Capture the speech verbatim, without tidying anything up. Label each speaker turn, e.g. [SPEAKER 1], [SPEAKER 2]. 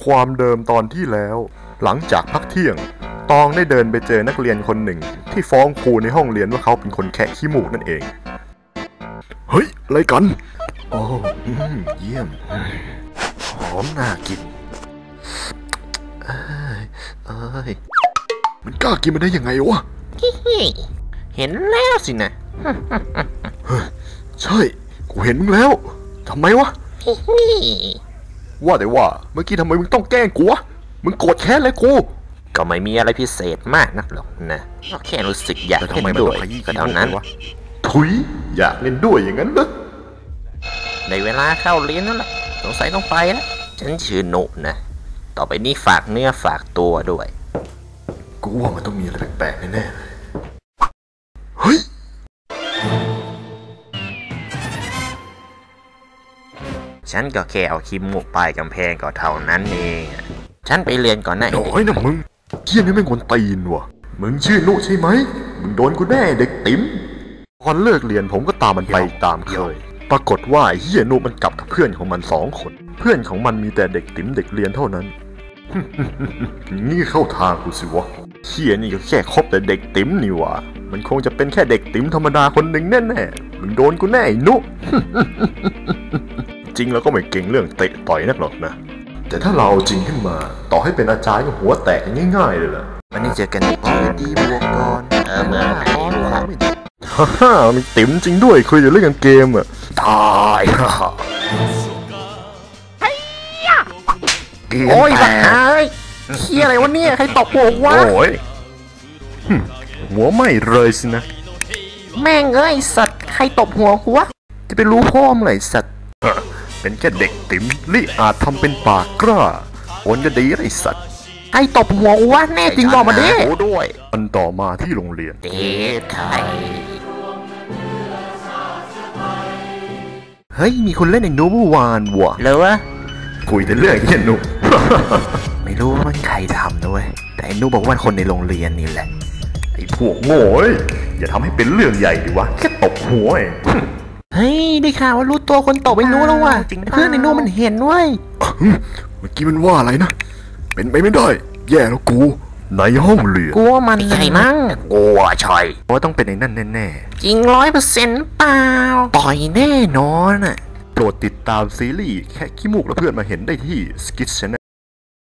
[SPEAKER 1] ความเดิมตอนที่แล้วหลังจากพักเที่ยงตองได้เดินไปเจอนักเรียนคนหนึ่งที่ฟ้องครูในห้องเรียนว่าเขาเป็นคนแคะขี้มูกนั่นเองเฮ้ยอะไรกันโอ้เยี่ยมหอมน่ากินเอ้ยเอ้ยมันกล้ากินมันได้ยังไงวะ
[SPEAKER 2] เห็นแล้วสินะ
[SPEAKER 1] ใช่กูเห็นมึงแล้วทำไมวะว่าแต่ว่าเมื่อกี้ทำไมมึงต้องแกล้งกูวะมึงโกรธแค้นเลยกู
[SPEAKER 2] ก็ไม่มีอะไรพิเศษมากนักหรอกนะก็แค่รู้สึกอยากเล่นด้วยก็เท่านั้นวะ
[SPEAKER 1] ถุยอยากเล่นด้วยอย่างนั้นเหรอ
[SPEAKER 2] ในเวลาเข้าเรียนนั่นแหละสงสัยต้องไปแล้วฉันชื่อโนนะต่อไปนี้ฝากเนื้อฝากตัวด้วย
[SPEAKER 1] กูว่ามันต้องมีอะไรแปลกๆแน่ๆเลยเฮ้ย
[SPEAKER 2] ฉันก็แค่เอาคิมมุกป้ายกำแพงก็เท่านั้นเองฉันไปเรียนก่อนนะ
[SPEAKER 1] น้อยนะมึงเกี้ยนี่แม่งคนตีนวะมึงชื่อนุใช่ไหมมึงโดนกูแน่เด็กติ๋มตอนเลิกเรียนผมก็ตามมันไปตามเคยปรากฏว่าเฮียนุมันกลับกับเพื่อนของมันสองคนเพื่อนของมันมีแต่เด็กติ๋มเด็กเรียนเท่านั้นนี่เข้าทางกูสิวะเฮียนี่ก็แค่คบแต่เด็กติ๋มนี่วะมันคงจะเป็นแค่เด็กติ๋มธรรมดาคนหนึ่งแน่ๆมึงโดนกูแน่ไอ้นุจริงแล้วก็ไม่เก่งเรื่องเตะต่อยนักหรอกนะแต่ถ้าเราจริงขึ้นมาต่อให้เป็นอาจารย์ก็หัวแตกง่ายๆเลยล่ะ
[SPEAKER 2] วันนี้เจอกันอีกทีดีบวกก่อนเออเมื่อไหร่วะ
[SPEAKER 1] ฮ่าฮ่ามีติ๋มจริงด้วยคุยอยู่เรื่องเกมอ่ะตายฮ่าฮ่า
[SPEAKER 2] โอ้ยบ้าเฮียอะไรวะเนี่ยใครตบหัววะ
[SPEAKER 1] โอ้ยหัวไม่เลยสินะ
[SPEAKER 2] แม่งเอ้ยสัตว์ใครตบหัวหัว
[SPEAKER 1] จะไปรู้พ่อมไหนสัตว์เป็นแค่เด็กติ๋มลี่อาจทำเป็นปากกล้าโอนจะดีไรสัตว์
[SPEAKER 2] ใครตบหัววะแน่จริงบอกมาดิ
[SPEAKER 1] ด้วยมันต่อมาที่โรงเรียน
[SPEAKER 2] เด็กใคร
[SPEAKER 1] เฮ้ยมีคนเล่นในนูเมื่อวานวะ
[SPEAKER 2] แล้ววะ
[SPEAKER 1] คุยแต่เรื่องแค่นู
[SPEAKER 2] ไม่รู้ว่ามันใครทำด้วยแต่ไอ้นูบอกว่าคนในโรงเรียนนี่แหละ
[SPEAKER 1] ไอ้พวกโง่อย่าทำให้เป็นเรื่องใหญ่ดิวะแค่ตบหัว
[SPEAKER 2] เฮ้ยได้ข่าวว่ารู้ตัวคนตบไอ้นูแล้วว่ะเพื่อนไอ้นูมันเห็นเว้ย
[SPEAKER 1] เมื่อกี้มันว่าอะไรนะเป็นไปไม่ได้แย่แล้วกูในห้องเรียน
[SPEAKER 2] กูว่ามันใช่มั้ง
[SPEAKER 1] กูว่าใช่ว่าต้องเป็นไอ้นั่นแน่
[SPEAKER 2] ๆจริงร้อยเปอร์เซ็นต์เปล่าต่อยแน่นอนอ่ะ
[SPEAKER 1] โปรดติดตามซีรีส์แค่ขี้มูกและเพื่อนมาเห็นได้ที่ Skit Channel